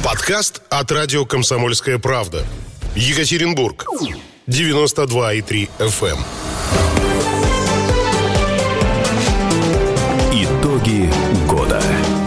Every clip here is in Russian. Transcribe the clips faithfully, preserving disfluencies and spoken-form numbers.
Подкаст от радио «Комсомольская правда». Екатеринбург. девяносто два и три эф эм. Итоги года.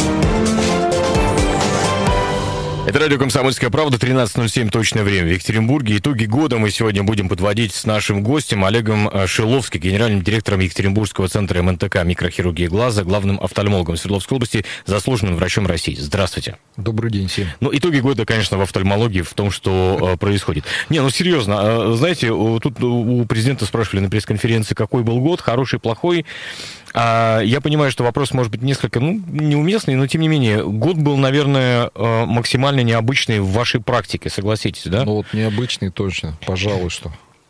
Это радио «Комсомольская правда», тринадцать ноль семь точное время в Екатеринбурге. Итоги года мы сегодня будем подводить с нашим гостем Олегом Шиловским, генеральным директором Екатеринбургского центра эм эн тэ ка микрохирургии глаза, главным офтальмологом Свердловской области, заслуженным врачом России. Здравствуйте. Добрый день всем. Ну, итоги года, конечно, в офтальмологии, в том, что происходит. Не, ну, серьезно, знаете, тут у президента спрашивали на пресс-конференции, какой был год, хороший, плохой. Я понимаю, что вопрос может быть несколько, ну, неуместный, но, тем не менее, год был, наверное, максимально необычный в вашей практике, согласитесь, да? Ну, вот необычный точно, пожалуй, что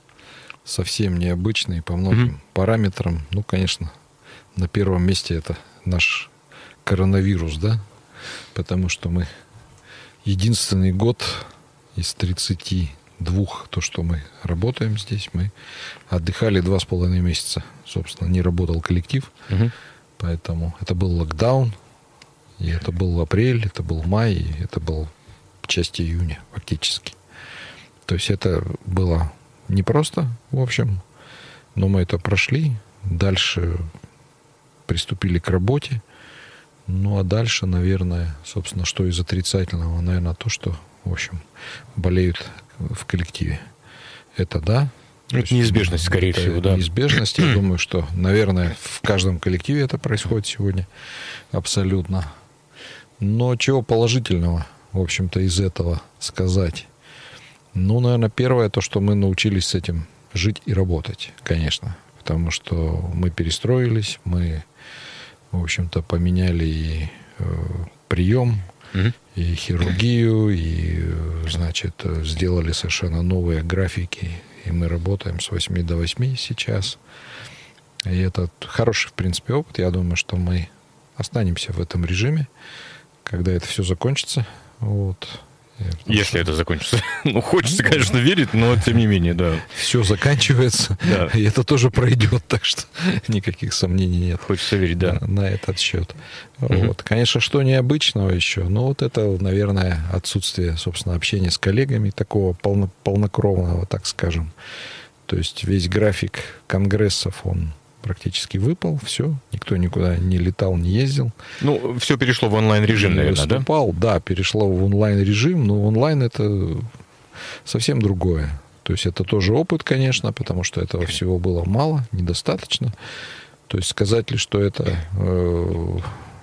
совсем необычный по многим mm-hmm. параметрам. Ну, конечно, на первом месте это наш коронавирус, да, потому что мы единственный год из тридцати двух, то, что мы работаем здесь, мы отдыхали два с половиной месяца. Собственно, не работал коллектив, угу. Поэтому это был локдаун, и это был апрель, это был май, и это был часть июня фактически. То есть это было непросто, в общем, но мы это прошли, дальше приступили к работе, ну а дальше, наверное, собственно, что из отрицательного, наверное, то, что, в общем, болеют в коллективе. Это да. Это неизбежность, скорее это всего, да. Неизбежность. Я думаю, что, наверное, в каждом коллективе это происходит сегодня. Абсолютно. Но чего положительного, в общем-то, из этого сказать? Ну, наверное, первое, то, что мы научились с этим жить и работать, конечно. Потому что мы перестроились, мы, в общем-то, поменяли и э, прием, mm-hmm. и хирургию, и, значит, сделали совершенно новые графики. И мы работаем с восьми до восьми сейчас. И это хороший, в принципе, опыт. Я думаю, что мы останемся в этом режиме, когда это все закончится. Вот. Если что... это закончится. Ну, хочется, конечно, верить, но тем не менее, да. Все заканчивается, да. И это тоже пройдет, так что никаких сомнений нет. Хочется верить, да. На, на этот счет. Угу. Вот. Конечно, что необычного еще? Ну, вот это, наверное, отсутствие, собственно, общения с коллегами, такого полно, полнокровного, так скажем. То есть весь график конгрессов, он практически выпал, все, никто никуда не летал, не ездил. Ну, все перешло в онлайн-режим, наверное, да? Выступал, да, перешло в онлайн-режим, но онлайн это совсем другое. То есть это тоже опыт, конечно, потому что этого всего было мало, недостаточно. То есть сказать ли, что это э,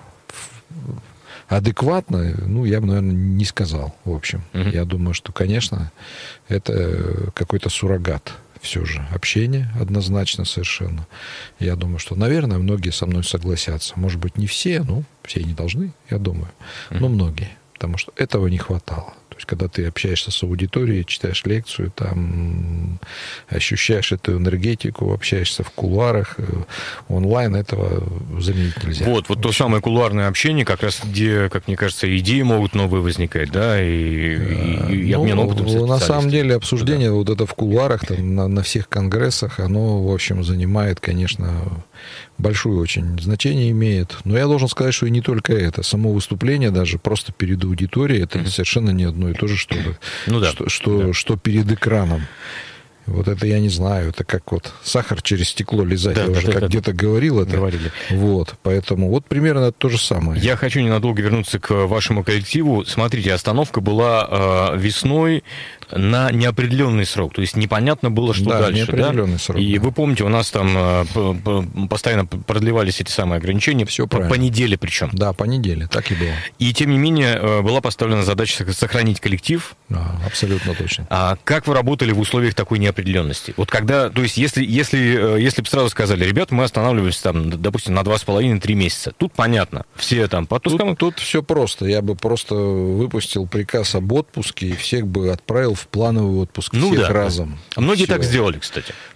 адекватно, ну, я бы, наверное, не сказал, в общем. Uh-huh. Я думаю, что, конечно, это какой-то суррогат. Все же общение однозначно совершенно. Я думаю, что, наверное, многие со мной согласятся. Может быть, не все, ну, все не должны, я думаю, но многие. Потому что этого не хватало. То есть, когда ты общаешься с аудиторией, читаешь лекцию, там ощущаешь эту энергетику, общаешься в кулуарах, онлайн, этого заменить нельзя. Вот, вот то самое кулуарное общение, как раз где, как мне кажется, идеи могут новые возникать, да, и, и, и обмен ну, опытом. Ну, на самом деле, обсуждение да. вот это в кулуарах, там, на, на всех конгрессах, оно, в общем, занимает, конечно, большое очень значение имеет. Но я должен сказать, что и не только это. Само выступление даже просто перед аудиторией, это mm-hmm. совершенно не одно и то же, что, ну, да. что, что, да. что перед экраном. Вот это я не знаю, это как вот сахар через стекло лизать, да, я да, уже да, как да, где-то да. говорил это. Говорили. Вот, поэтому вот примерно это то же самое. Я хочу ненадолго вернуться к вашему коллективу. Смотрите, остановка была э, весной на неопределенный срок, то есть непонятно было, что да, дальше. Неопределенный да? срок. И да. вы помните, у нас там э, постоянно продлевались эти самые ограничения. Все по, по неделе причем. Да, по неделе, так и было. И тем не менее э, была поставлена задача сохранить коллектив. Да, абсолютно точно. А как вы работали в условиях такой неопределенности? Вот когда, то есть если, если, если бы сразу сказали, ребят, мы останавливаемся там, допустим, на два с половиной - три месяца, тут понятно, все там по отпускам. Тут, тут все просто, я бы просто выпустил приказ об отпуске и всех бы отправил в плановый отпуск, ну, всех да. разом. А многие все. так сделали, кстати.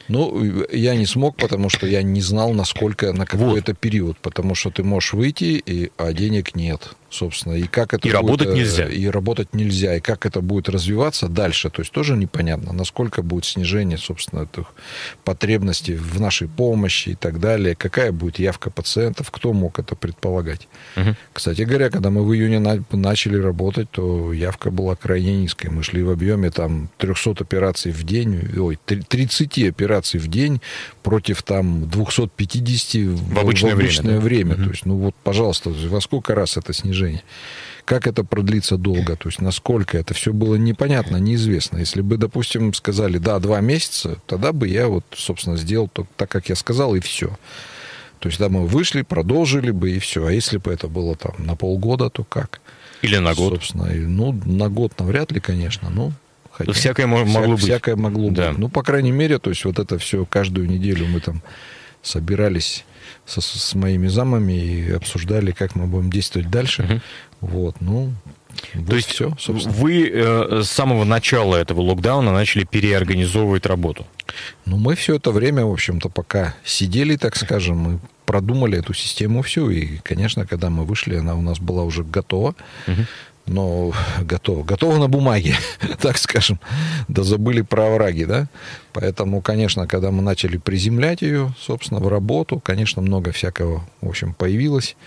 Ну, я не смог, потому что я не знал, насколько, на какой вот. это период. Потому что ты можешь выйти, и, а денег нет, собственно. И как это и будет, работать нельзя. И работать нельзя. И как это будет развиваться дальше. То есть тоже непонятно, насколько будет снижение, собственно, этих потребностей в нашей помощи и так далее. Какая будет явка пациентов, кто мог это предполагать. Угу. Кстати говоря, когда мы в июне на, начали работать, то явка была крайне низкой. Мы шли в объеме там триста операций в день, ой, тридцать операций в день против там двести пятьдесят в, в обычное, в обычное время. время. Да? То есть, ну вот, пожалуйста, во сколько раз это снижение? Как это продлится долго? То есть, насколько это все было непонятно, неизвестно. Если бы, допустим, сказали, да, два месяца, тогда бы я вот, собственно, сделал так, как я сказал, и все. То есть, да, мы вышли, продолжили бы, и все. А если бы это было там на полгода, то как? Или на год? Собственно, ну, на год навряд ли, конечно, но... Хотя, всякое могло всяк, быть. Всякое могло да. быть. Ну, по крайней мере, то есть вот это все каждую неделю мы там собирались со, с моими замами и обсуждали, как мы будем действовать дальше. Угу. Вот, ну... Вот то есть все, собственно. Вы э, с самого начала этого локдауна начали переорганизовывать работу? Ну, мы все это время, в общем-то, пока сидели, так скажем, мы продумали эту систему всю. И, конечно, когда мы вышли, она у нас была уже готова. Угу. Но готово. Готово на бумаге, так скажем. Да забыли про овраги, да? Поэтому, конечно, когда мы начали приземлять ее, собственно, в работу, конечно, много всякого, в общем, появилось.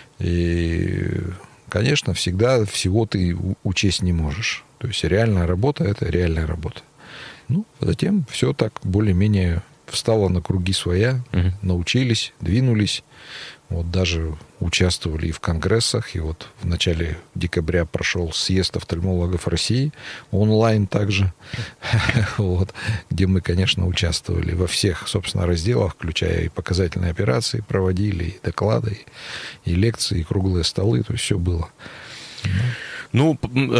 И, конечно, всегда всего ты учесть не можешь. То есть реальная работа – это реальная работа. Ну, затем все так более-менее встало на круги своя, угу. научились, двинулись. Вот даже участвовали и в конгрессах, и вот в начале декабря прошел съезд офтальмологов России, онлайн также, вот, где мы, конечно, участвовали во всех, собственно, разделах, включая и показательные операции, проводили, и доклады, и лекции, и круглые столы, то есть все было. Ну,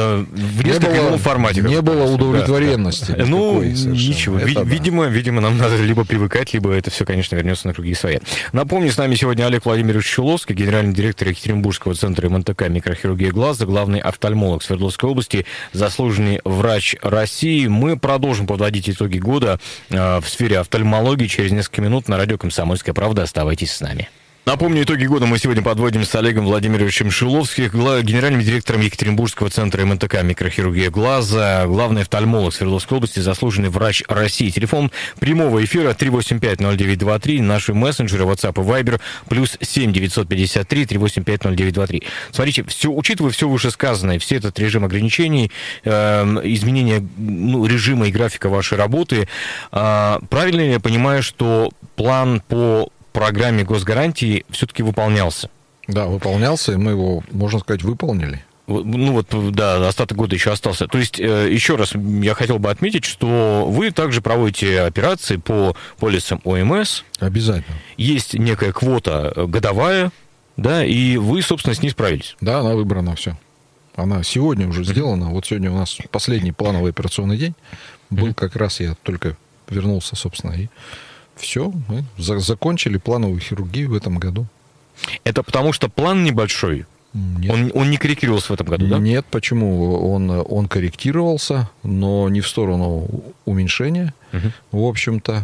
в несколько ином формате. Не было удовлетворенности. Да. Ну, ничего. Это, видимо, да. видимо, нам надо либо привыкать, либо это все, конечно, вернется на круги своя. Напомню, с нами сегодня Олег Владимирович Шиловский, генеральный директор Екатеринбургского центра эм эн тэ ка микрохирургия глаза, главный офтальмолог Свердловской области, заслуженный врач России. Мы продолжим подводить итоги года в сфере офтальмологии через несколько минут на радио «Комсомольская правда». Оставайтесь с нами. Напомню, итоги года мы сегодня подводим с Олегом Владимировичем Шиловским, генеральным директором Екатеринбургского центра эм эн тэ ка микрохирургия глаза, главный офтальмолог Свердловской области, заслуженный врач России. Телефон прямого эфира три восемь пять ноль девять два три, наши мессенджеры WhatsApp и Viber плюс семь девятьсот пятьдесят три три восемь пять ноль девять два три. Смотрите, все, учитывая все вышесказанное, все этот режим ограничений, э, изменение ну, режима и графика вашей работы, э, правильно ли я понимаю, что план по программе госгарантии все-таки выполнялся? Да, выполнялся, и мы его, можно сказать, выполнили. Ну вот, да, остаток года еще остался. То есть, еще раз я хотел бы отметить, что вы также проводите операции по полисам о эм эс. Обязательно. Есть некая квота годовая, да, и вы, собственно, с ней справились. Да, она выбрана, все. Она сегодня уже сделана. Вот сегодня у нас последний плановый операционный день. Был как раз, я только вернулся, собственно, и... Все, мы закончили плановую хирургию в этом году. Это потому, что план небольшой? Нет. Он, он не корректировался в этом году, да? Нет, почему? Он, он корректировался, но не в сторону уменьшения, угу. в общем-то.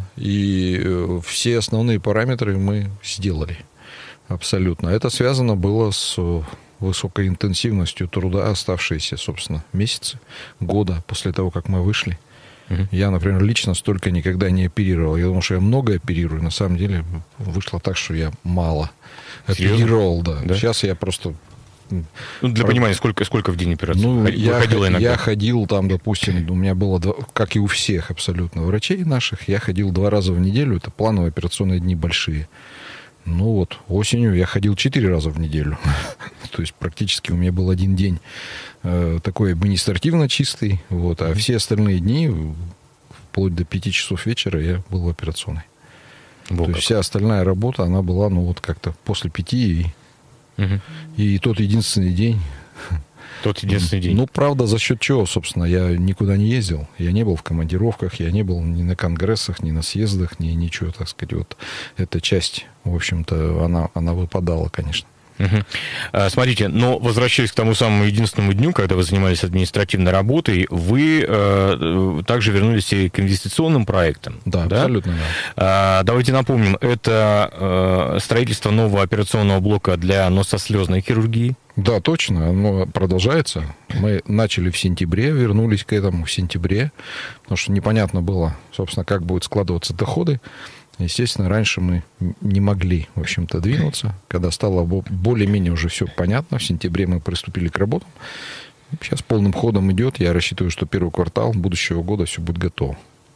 И все основные параметры мы сделали. Абсолютно. Это связано было с высокой интенсивностью труда, оставшиеся, собственно, месяцы, года после того, как мы вышли. Я, например, лично столько никогда не оперировал. Я думал, что я много оперирую. На самом деле вышло так, что я мало Серьезно? оперировал. Да. Да? Сейчас я просто... Ну, для понимания, сколько, сколько в день операций? Ну, я, иногда? я ходил там, допустим, у меня было, два, как и у всех абсолютно врачей наших, я ходил два раза в неделю. Это плановые операционные дни большие. Ну вот, осенью я ходил четыре раза в неделю. То есть практически у меня был один день э, такой административно чистый. Вот, а все остальные дни, вплоть до пяти часов вечера, я был в операционной. Бог То есть вся остальная работа, она была, ну вот как-то после пяти. И, угу. и тот единственный день... Тот единственный день. Ну, правда, за счет чего, собственно, я никуда не ездил. Я не был в командировках, я не был ни на конгрессах, ни на съездах, ни ничего, так сказать. Вот эта часть, в общем-то, она, она выпадала, конечно. Угу. Смотрите, но возвращаясь к тому самому единственному дню, когда вы занимались административной работой, вы э, также вернулись и к инвестиционным проектам. Да, да? Абсолютно, да. А, давайте напомним, это э, строительство нового операционного блока для носослезной хирургии. Да, точно, оно продолжается. Мы начали в сентябре, вернулись к этому в сентябре, потому что непонятно было, собственно, как будут складываться доходы. Естественно, раньше мы не могли, в общем-то, двинуться. Когда стало более-менее уже все понятно, в сентябре мы приступили к работам. Сейчас полным ходом идет. Я рассчитываю, что первый квартал будущего года все будет готово.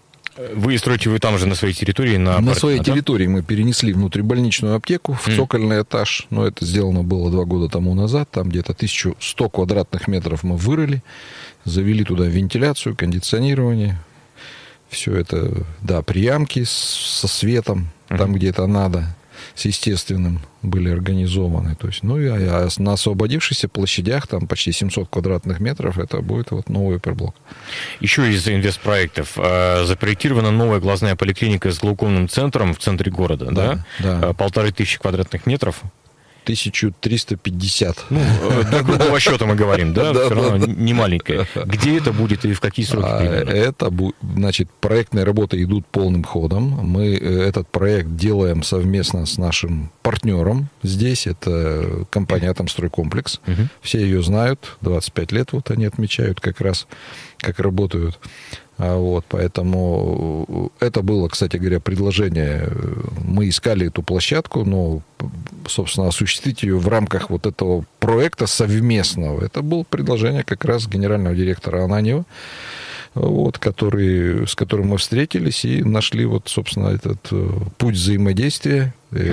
Вы строите вы там же на своей территории? На, на парк... своей да? территории мы перенесли внутрибольничную аптеку в mm. цокольный этаж. Но это сделано было два года тому назад. Там где-то тысяча сто квадратных метров мы вырыли. Завели туда вентиляцию, кондиционирование. Все это, да, приямки со светом, uh-huh. там, где это надо, с естественным были организованы. То есть, ну, и а на освободившихся площадях, там почти семьсот квадратных метров, это будет вот новый оперблок. Еще из инвестпроектов. Запроектирована новая глазная поликлиника с глаукомным центром в центре города, да? Да. да. Полторы тысячи квадратных метров. тысяча триста пятьдесят. Ну, до грубого счета мы говорим, да? Все равно не маленькая. Где это будет и в какие сроки? Это, значит, проектные работы идут полным ходом. Мы этот проект делаем совместно с нашим партнером здесь. Это компания «Атомстройкомплекс». Угу. Все ее знают. двадцать пять лет вот они отмечают как раз, как работают. Вот, поэтому это было, кстати говоря, предложение. Мы искали эту площадку, но, собственно, осуществить ее в рамках вот этого проекта совместного. Это было предложение как раз генерального директора Ананьева, вот, который, с которым мы встретились и нашли, вот, собственно, этот путь взаимодействия.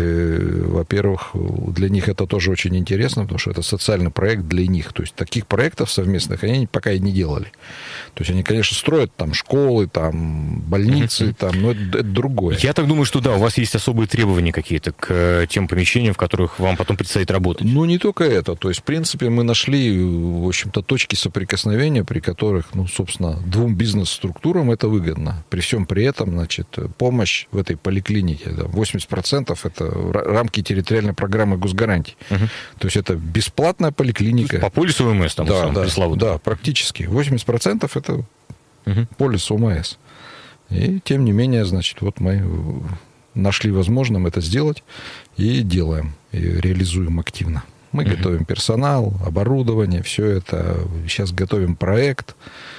И, во-первых, для них это тоже очень интересно, потому что это социальный проект для них. То есть таких проектов совместных они пока и не делали. То есть они, конечно, строят там школы, там больницы, mm-hmm. там, но это, это другое. Я так думаю, что да, у вас есть особые требования какие-то к тем помещениям, в которых вам потом предстоит работать. Ну, не только это. То есть, в принципе, мы нашли, в общем-то, точки соприкосновения, при которых, ну, собственно, двум бизнес-структурам это выгодно. При всем при этом, значит, помощь в этой поликлинике, да, восемьдесят процентов это рамки территориальной программы госгарантий. Угу. То есть это бесплатная поликлиника. По полису ОМС там, да, да, пресловутый. Да, практически. восемьдесят процентов это угу. полис ОМС. И тем не менее, значит, вот мы нашли возможным это сделать и делаем, и реализуем активно. Мы угу. готовим персонал, оборудование, все это. Сейчас готовим проект.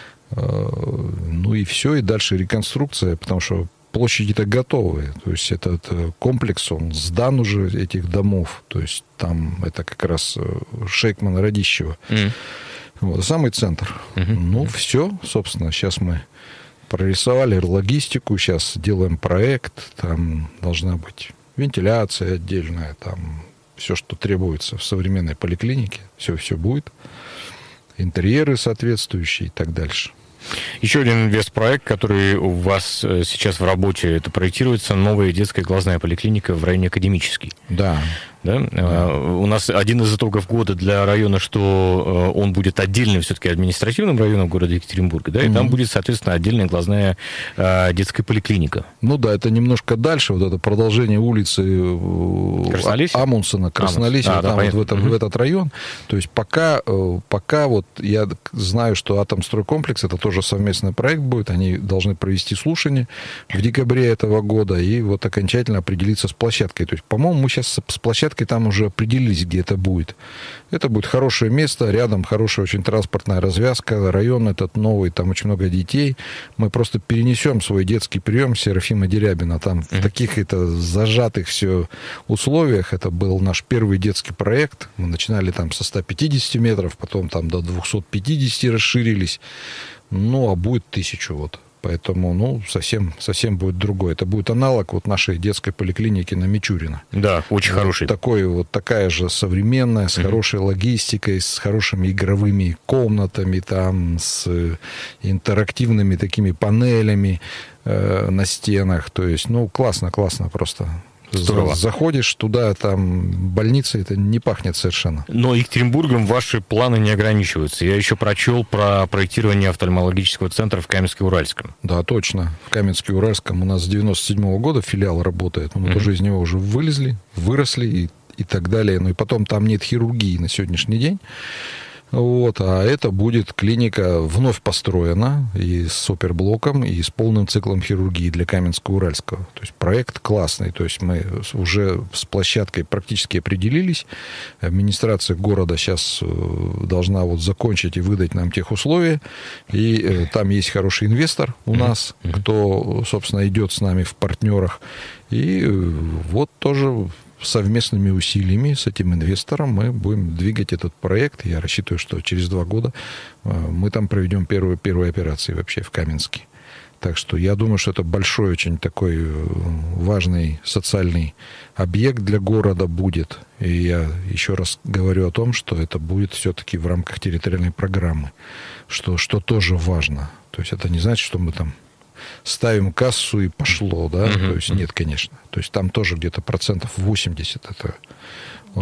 Ну и все, и дальше реконструкция, потому что площади-то готовые. То есть этот комплекс, он сдан уже, этих домов. То есть там это как раз Шейкмана Радищева. Mm. Вот, самый центр. Mm-hmm. Ну, все, собственно, сейчас мы прорисовали логистику, сейчас делаем проект, там должна быть вентиляция отдельная, там все, что требуется в современной поликлинике, все, все будет. Интерьеры соответствующие и так дальше. Еще один инвестпроект, который у вас сейчас в работе, это проектируется новая детская глазная поликлиника в районе Академический. Да. Да? Да. У нас один из итогов года для района, что он будет отдельным все-таки административным районом города Екатеринбурга, да, и mm-hmm. там будет, соответственно, отдельная глазная детская поликлиника. Ну да, это немножко дальше, вот это продолжение улицы Амундсена, Краснолесье, а, там да, вот в, это, mm-hmm. в этот район. То есть пока, пока вот я знаю, что Атомстройкомплекс, это тоже совместный проект будет, они должны провести слушание в декабре этого года и вот окончательно определиться с площадкой. То есть, по-моему, мы сейчас с площадкой там уже определились, где это будет. Это будет хорошее место, рядом хорошая очень транспортная развязка, район этот новый, там очень много детей. Мы просто перенесем свой детский прием Серафима Дерябина. Там mm-hmm. в таких это зажатых все условиях. Это был наш первый детский проект. Мы начинали там со ста пятидесяти метров, потом там до двухсот пятидесяти расширились. Ну, а будет тысячу вот. Поэтому, ну, совсем, совсем будет другой. Это будет аналог вот нашей детской поликлиники на Мичурина. Да, очень вот хороший. Такой, вот такая же современная, с mm-hmm. хорошей логистикой, с хорошими игровыми комнатами, там, с интерактивными такими панелями э, на стенах. То есть, ну, классно, классно просто. Здорово. Заходишь туда, там больница, это не пахнет совершенно. Но Екатеринбургом ваши планы не ограничиваются. Я еще прочел про проектирование офтальмологического центра в Каменске-Уральском. Да, точно. В Каменске-Уральском у нас с девяносто седьмого года филиал работает. Мы mm-hmm. тоже из него уже вылезли, выросли и, и так далее. Ну и потом там нет хирургии на сегодняшний день. Вот, а это будет клиника вновь построена и с суперблоком, и с полным циклом хирургии для Каменска-Уральского. То есть проект классный. То есть мы уже с площадкой практически определились. Администрация города сейчас должна вот закончить и выдать нам тех условия. И там есть хороший инвестор у нас, кто, собственно, идет с нами в партнерах. И вот тоже совместными усилиями с этим инвестором мы будем двигать этот проект. Я рассчитываю, что через два года мы там проведем первую, первую операцию вообще в Каменске. Так что я думаю, что это большой, очень такой важный социальный объект для города будет. И я еще раз говорю о том, что это будет все-таки в рамках территориальной программы, что, что тоже важно. То есть это не значит, что мы там ставим кассу и пошло, да, uh-huh. то есть нет, конечно. То есть там тоже где-то процентов восемьдесят это э,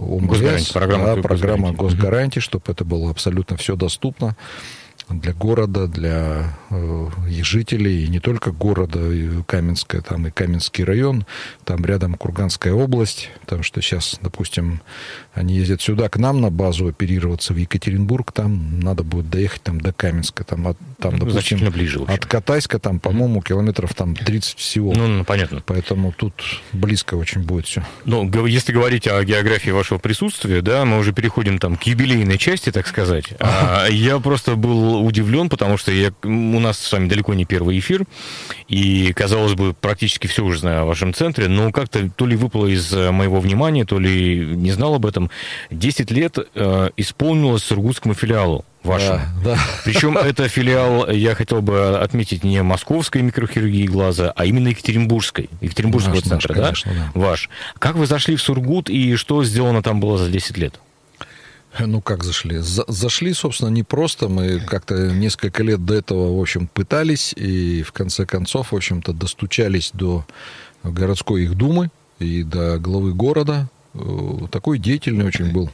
ОМС, программа, да, программа госгарантии, uh-huh. чтобы это было абсолютно все доступно для города, для э, их жителей, и не только города, и Каменская, там и Каменский район, там рядом Курганская область, потому что сейчас, допустим, они ездят сюда к нам на базу оперироваться в Екатеринбург, там надо будет доехать там до Каменска, там, там ну, допустим, ближе, от Катайска, там, по-моему, километров там тридцать всего. Ну, ну, понятно. Поэтому тут близко очень будет все. Ну, если говорить о географии вашего присутствия, да, мы уже переходим там к юбилейной части, так сказать. А, я просто был удивлен, потому что я, у нас с вами далеко не первый эфир, и, казалось бы, практически все уже знаю о вашем центре, но как-то то ли выпало из моего внимания, то ли не знал об этом. десять лет э, исполнилось сургутскому филиалу вашему. Да, да. Причем это филиал, я хотел бы отметить, не московской микрохирургии глаза, а именно екатеринбургской, Екатеринбургского наш, центра, наш, да? Конечно, да? Ваш. Как вы зашли в Сургут, и что сделано там было за десять лет? Ну, как зашли? За, зашли, собственно, не просто. Мы как-то несколько лет до этого, в общем, пытались, и в конце концов, в общем-то, достучались до городской их думы и до главы города. Такой деятельный очень был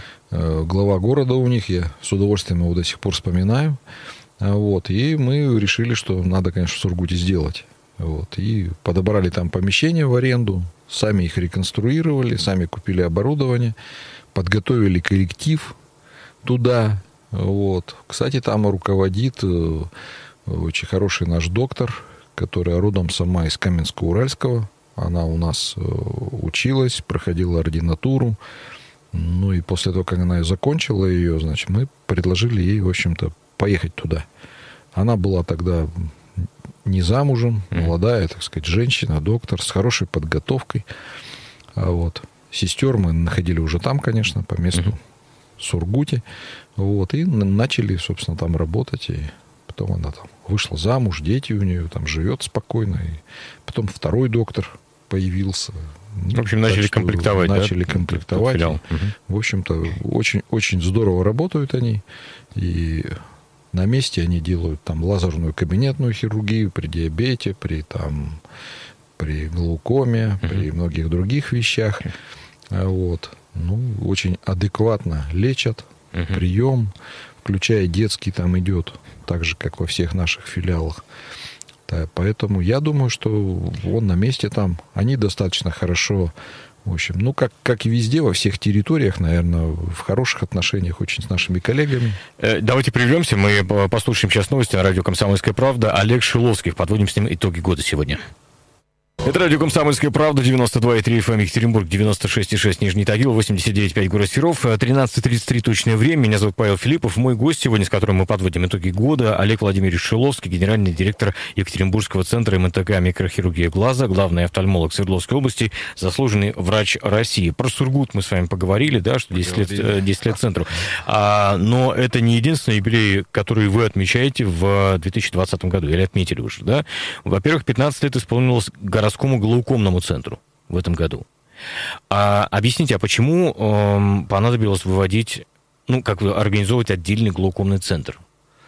глава города у них. Я с удовольствием его до сих пор вспоминаю. Вот. И мы решили, что надо, конечно, в Сургуте сделать. Вот. И подобрали там помещения в аренду, сами их реконструировали, сами купили оборудование, подготовили коллектив туда. Вот. Кстати, там руководит очень хороший наш доктор, которая родом сама из Каменска-Уральского. Она у нас училась, проходила ординатуру. Ну и после того, как она закончила ее, значит, мы предложили ей, в общем-то, поехать туда. Она была тогда не замужем, молодая, так сказать, женщина, доктор с хорошей подготовкой. А вот. Сестер мы находили уже там, конечно, по месту uh-huh. Сургуте. Вот, и начали, собственно, там работать. И потом она там вышла замуж, дети у нее там живет спокойно. И потом второй доктор появился. В общем, так начали комплектовать. Начали да? комплектовать. Uh-huh. В общем-то, очень, очень здорово работают они. И на месте они делают там лазерную кабинетную хирургию при диабете, при там... при глаукоме, uh-huh. при многих других вещах. Вот. Ну, очень адекватно лечат, uh-huh. прием, включая детский, там идет, так же, как во всех наших филиалах. Да, поэтому я думаю, что он на месте там. Они достаточно хорошо, в общем, ну, как, как и везде, во всех территориях, наверное, в хороших отношениях очень с нашими коллегами. Давайте прервемся, мы послушаем сейчас новости на радио «Комсомольская правда». Олег Шиловский, подводим с ним итоги года сегодня. Это радио «Комсомольская правда», девяносто два и три эф эм Екатеринбург, девяносто шесть и шесть Нижний Тагил, восемьдесят девять и пять город Серов, тринадцать тридцать три точное время. Меня зовут Павел Филиппов. Мой гость сегодня, с которым мы подводим итоги года, Олег Владимирович Шиловский, генеральный директор Екатеринбургского центра эм эн тэ ка «Микрохирургия глаза», главный офтальмолог Свердловской области, заслуженный врач России. Про Сургут мы с вами поговорили, да, что десять лет, десять лет центру. А, но это не единственный юбилей, который вы отмечаете в две тысячи двадцатом году, или отметили уже, да? Во-первых, пятнадцать лет исполнилось городскому глаукомному центру в этом году. А объясните, а почему э, понадобилось выводить, ну, как вы, организовывать отдельный глаукомный центр?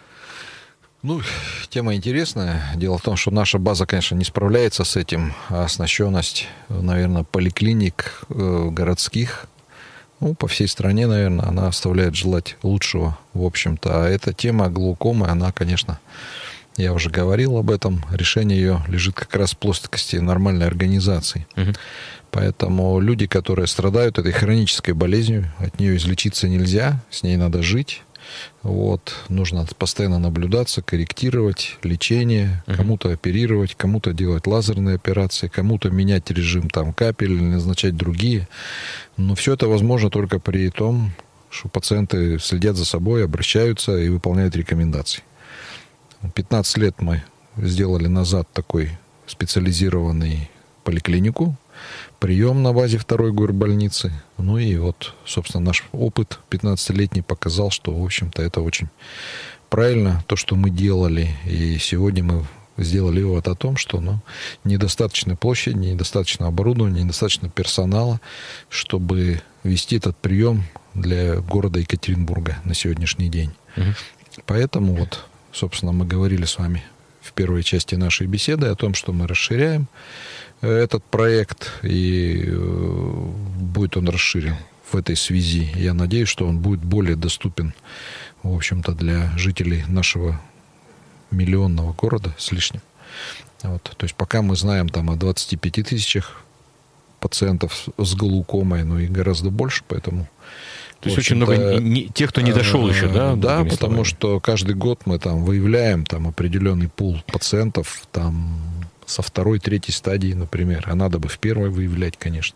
Ну, тема интересная. Дело в том, что наша база, конечно, не справляется с этим. А оснащенность, наверное, поликлиник э, городских, ну, по всей стране, наверное, она оставляет желать лучшего, в общем-то. А эта тема глаукомы, она, конечно, Я уже говорил об этом. Решение ее лежит как раз в плоскости нормальной организации. Угу. Поэтому люди, которые страдают этой хронической болезнью, от нее излечиться нельзя, с ней надо жить. Вот. Нужно постоянно наблюдаться, корректировать лечение, uh-huh. кому-то оперировать, кому-то делать лазерные операции, кому-то менять режим там, капель или назначать другие. Но все это возможно только при том, что пациенты следят за собой, обращаются и выполняют рекомендации. пятнадцать лет мы сделали назад такой специализированный поликлинику, прием на базе второй горбольницы. Ну и вот, собственно, наш опыт пятнадцатилетний показал, что, в общем-то, это очень правильно, то, что мы делали. И сегодня мы сделали вывод о том, что ну, недостаточно площади, недостаточно оборудования, недостаточно персонала, чтобы вести этот прием для города Екатеринбурга на сегодняшний день. Угу. Поэтому вот, собственно, мы говорили с вами в первой части нашей беседы о том, что мы расширяем этот проект, и будет он расширен в этой связи. Я надеюсь, что он будет более доступен, в общем-то, для жителей нашего миллионного города с лишним. Вот. То есть пока мы знаем там о двадцати пяти тысячах пациентов с глаукомой, но и гораздо больше, поэтому... То есть очень много не, тех, кто не дошел еще, да? Да, потому словами. Что каждый год мы там выявляем там определенный пул пациентов, там со второй, третьей стадии, например. А надо бы в первой выявлять, конечно.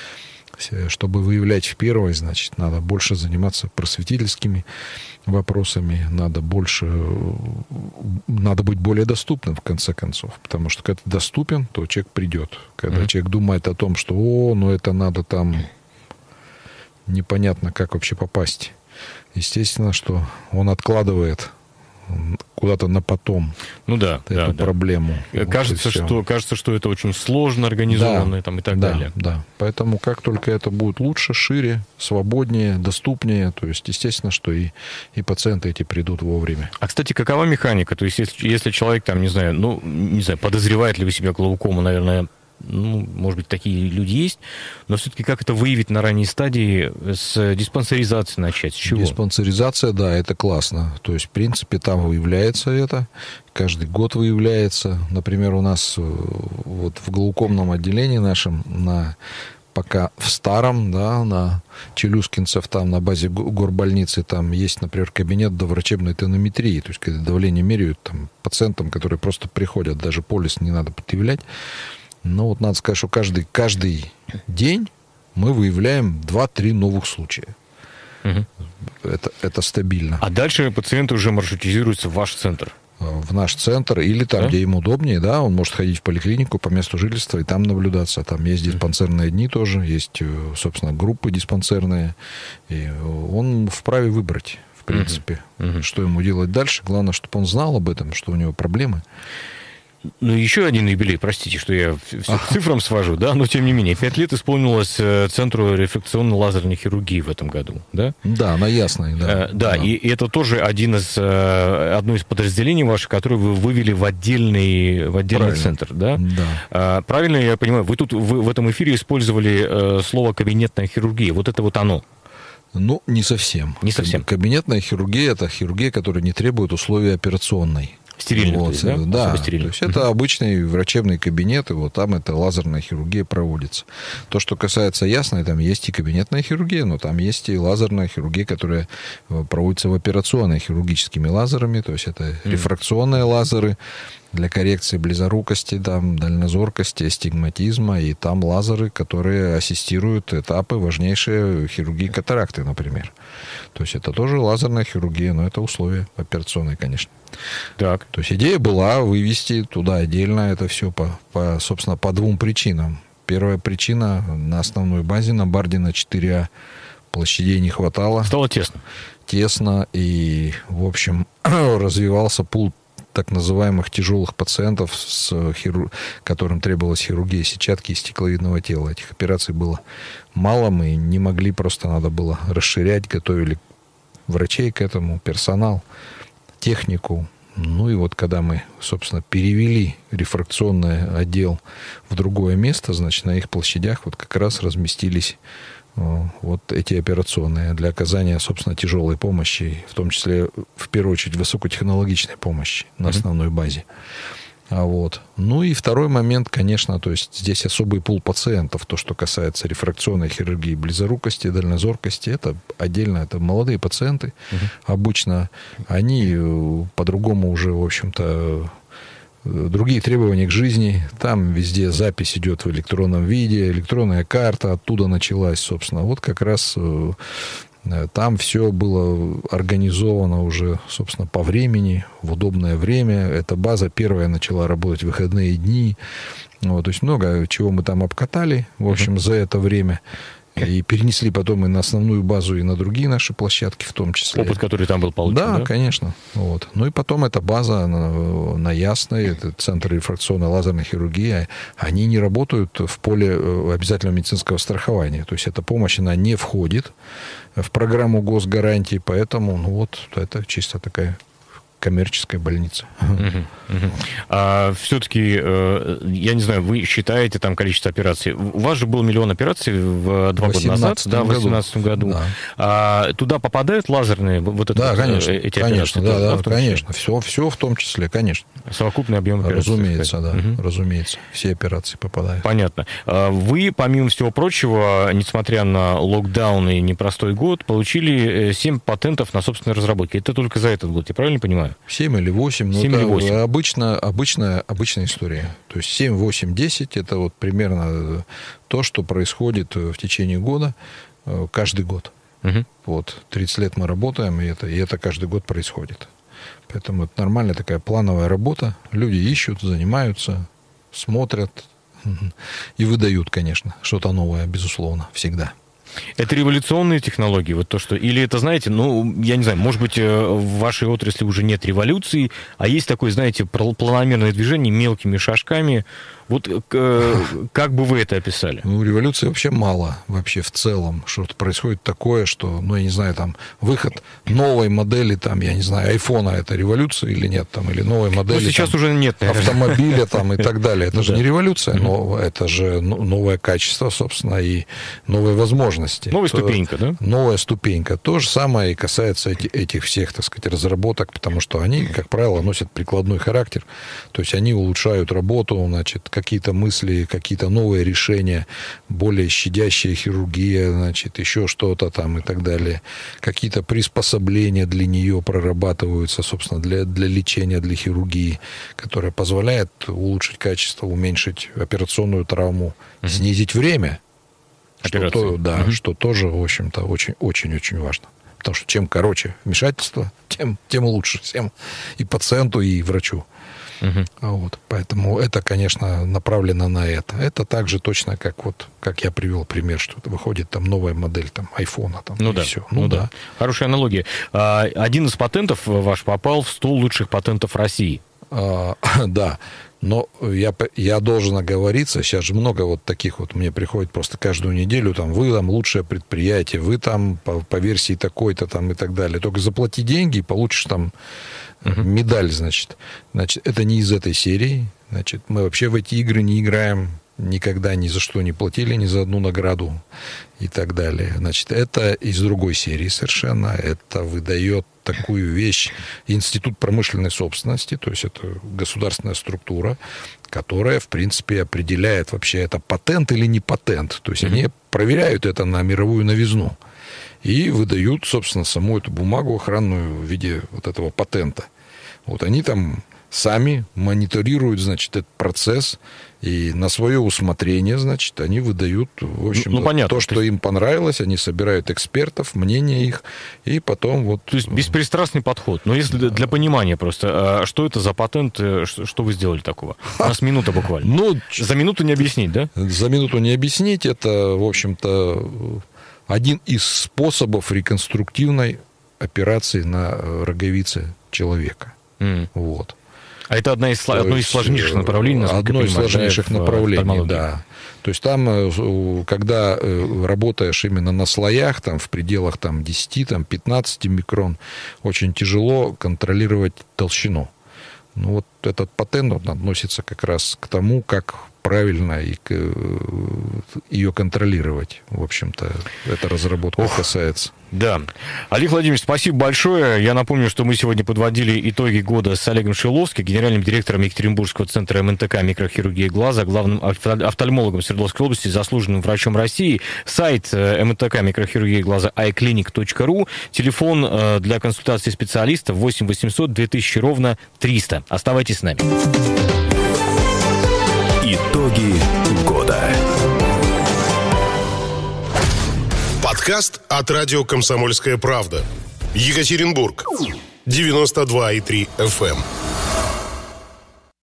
Чтобы выявлять в первой, значит, надо больше заниматься просветительскими вопросами, надо больше, надо быть более доступным, в конце концов. Потому что когда ты доступен, то человек придет. Когда mm-hmm. человек думает о том, что, о, ну это надо там, непонятно, как вообще попасть. Естественно, что он откладывает куда-то на потом ну, да, эту да, проблему. Да. Кажется, вот что, кажется, что это очень сложно организовано да, там, и так да, далее. Да. Поэтому как только это будет лучше, шире, свободнее, доступнее, то есть, естественно, что и, и пациенты эти придут вовремя. А, кстати, какова механика? То есть, если, если человек, там, не знаю, ну, не знаю, подозревает ли у себя глаукому, наверное, ну, может быть, такие люди есть, но все-таки как это выявить на ранней стадии, с диспансеризации начать, с чего? Диспансеризация, да, это классно. То есть, в принципе, там выявляется это, каждый год выявляется. Например, у нас вот в глаукомном отделении нашем, на, пока в старом, да, на Челюскинцев, там на базе горбольницы, там есть, например, кабинет доврачебной тонометрии, то есть, когда давление меряют там, пациентам, которые просто приходят, даже полис не надо предъявлять. Ну, вот надо сказать, что каждый, каждый день мы выявляем два-три новых случая. Угу. Это, это стабильно. А дальше пациент уже маршрутизируется в ваш центр? В наш центр или там, да? Где ему удобнее, да, он может ходить в поликлинику по месту жительства и там наблюдаться. Там есть диспансерные дни тоже, есть, собственно, группы диспансерные. И он вправе выбрать, в принципе, угу. что ему делать дальше. Главное, чтобы он знал об этом, что у него проблемы. Ну, еще один юбилей, простите, что я все к цифрам свожу, да, но тем не менее, пять лет исполнилось Центру рефракционной лазерной хирургии в этом году, да? Да, на Ясной, да. А, да, да. И, и это тоже один из, одно из подразделений ваших, которое вы вывели в отдельный, в отдельный центр, да? Да. А, правильно я понимаю, вы тут вы, в этом эфире использовали слово «кабинетная хирургия», вот это вот оно? Ну, не совсем. Не совсем. Кабинетная хирургия – это хирургия, которая не требует условий операционной. Стерильный, вот, то есть, да? Да, то есть это обычный врачебный кабинет, и вот там эта лазерная хирургия проводится. То, что касается Ясной, там есть и кабинетная хирургия, но там есть и лазерная хирургия, которая проводится в операционной хирургическими лазерами, то есть это mm. рефракционные лазеры для коррекции близорукости, там, дальнозоркости, астигматизма, и там лазеры, которые ассистируют этапы важнейшие хирургии катаракты, например. То есть это тоже лазерная хирургия, но это условия операционные, конечно. Так. То есть идея была вывести туда отдельно это все по, по, собственно, по двум причинам. Первая причина: на основной базе, на Бардина четыре А, площадей не хватало. Стало тесно. Тесно, и, в общем, развивался пул так называемых тяжелых пациентов, с хиру... которым требовалась хирургия сетчатки и стекловидного тела. Этих операций было мало, мы не могли, просто надо было расширять, готовили врачей к этому, персонал, технику. Ну и вот когда мы, собственно, перевели рефракционный отдел в другое место, значит, на их площадях вот как раз разместились вот эти операционные для оказания, собственно, тяжелой помощи, в том числе, в первую очередь, высокотехнологичной помощи на основной базе. А вот. Ну и второй момент, конечно, то есть здесь особый пул пациентов, то, что касается рефракционной хирургии, близорукости, дальнозоркости, это отдельно, это молодые пациенты. Угу. Обычно они по-другому уже, в общем-то, другие требования к жизни. Там везде запись идет в электронном виде, электронная карта оттуда началась, собственно. Вот как раз там все было организовано уже, собственно, по времени, в удобное время. Эта база первая начала работать в выходные дни. Вот, то есть много чего мы там обкатали, в общем, за это время. И перенесли потом и на основную базу, и на другие наши площадки в том числе. Опыт, который там был получен, да? Да, конечно. Вот. Ну и потом эта база на, на Ясной, это Центр рефракционной лазерной хирургии, они не работают в поле обязательного медицинского страхования. То есть эта помощь, она не входит в программу госгарантии, поэтому ну вот это чисто такая коммерческая больница. Uh-huh, uh-huh. А, все-таки, э, я не знаю, вы считаете там количество операций? У вас же был миллион операций в два года назад, да, в две тысячи восемнадцатом году. Да. А, туда попадают лазерные вот это, да, вот, конечно, эти конечно, операции? Да, да, да, конечно. Все, все в том числе, конечно. Совокупный объем операций. Разумеется, да, uh-huh. разумеется. Все операции попадают. Понятно. Вы, помимо всего прочего, несмотря на локдаун и непростой год, получили семь патентов на собственной разработке. Это только за этот год, я правильно понимаю? семь или восемь. семь или восемь. Обычно, обычная, обычная история. То есть семь, восемь, десять это вот примерно то, что происходит в течение года, каждый год. Угу. Вот, тридцать лет мы работаем, и это, и это каждый год происходит. Поэтому это нормальная такая плановая работа. Люди ищут, занимаются, смотрят и выдают, конечно, что-то новое, безусловно, всегда. Это революционные технологии, вот то, что... Или это, знаете, ну, я не знаю, может быть, в вашей отрасли уже нет революции, а есть такое, знаете, планомерное движение мелкими шажками. Вот как бы вы это описали? Ну, революции вообще мало, вообще в целом. Что-то происходит такое, что, ну, я не знаю, там, выход новой модели, там, я не знаю, айфона, это революция или нет, там, или новой модели... Ну, сейчас там, уже нет, наверное. Автомобиля, там, и так далее. Это ну, же да. не революция, но это же новое качество, собственно, и новые возможности. Новая ступенька, да? Новая ступенька. То же самое и касается эти, этих всех, так сказать, разработок, потому что они, как правило, носят прикладной характер. То есть они улучшают работу, значит, какие-то мысли, какие-то новые решения, более щадящая хирургия, значит, еще что-то там и так далее. Какие-то приспособления для нее прорабатываются, собственно, для, для лечения, для хирургии, которая позволяет улучшить качество, уменьшить операционную травму, uh-huh. снизить время. Что, то, да, uh-huh. что тоже, в общем-то, очень-очень-очень важно. Потому что чем короче вмешательство, тем, тем лучше всем. И пациенту, и врачу. Uh-huh. Вот. Поэтому это, конечно, направлено на это. Это также точно, как вот, как я привел пример, что выходит там новая модель там, айфона. Там, ну и да. все. Ну, ну да. да. Хорошая аналогия. Один из патентов ваш попал в сто лучших патентов России. А, да. Но я, я должен оговориться, сейчас же много вот таких вот, мне приходит просто каждую неделю, там, вы там лучшее предприятие, вы там по, по версии такой-то там и так далее. Только заплати деньги и получишь там uh-huh. медаль, значит. Значит, это не из этой серии. Значит, мы вообще в эти игры не играем, никогда ни за что не платили, ни за одну награду и так далее. Значит, это из другой серии совершенно. Это выдает такую вещь Институт промышленной собственности, то есть это государственная структура, которая, в принципе, определяет вообще, это патент или не патент. То есть mm-hmm. они проверяют это на мировую новизну и выдают, собственно, саму эту бумагу охранную в виде вот этого патента. Вот они там сами мониторируют, значит, этот процесс, и на свое усмотрение, значит, они выдают, в общем, ну, понятно, то, что то есть... им понравилось, они собирают экспертов, мнение их, и потом вот... То есть беспристрастный подход. Но если для понимания просто, что это за патент, что вы сделали такого? У нас минута буквально. Ну, за минуту не объяснить, да? За минуту не объяснить. Это, в общем-то, один из способов реконструктивной операции на роговице человека. Mm. Вот. А это одна из, одно из сложнейших направлений, насколько Одно я из понимаю, сложнейших да, направлений, да. То есть там, когда работаешь именно на слоях, там, в пределах там, десять-пятнадцать микрон, очень тяжело контролировать толщину. Ну, вот этот патент он относится как раз к тому, как правильно и ее контролировать, в общем-то, эта разработка Ох, касается. Да. Олег Владимирович, спасибо большое. Я напомню, что мы сегодня подводили итоги года с Олегом Шиловским, генеральным директором Екатеринбургского центра эм эн тэ ка микрохирургии глаза, главным офтальмологом Свердловской области, заслуженным врачом России. Сайт эм эн тэ ка микрохирургии глаза ай клиник точка ру. Телефон для консультации специалистов восемь восемьсот две тысячи ровно триста. Оставайтесь с нами. Итоги года. Подкаст от радио «Комсомольская правда». Екатеринбург. девяносто два и три эф эм.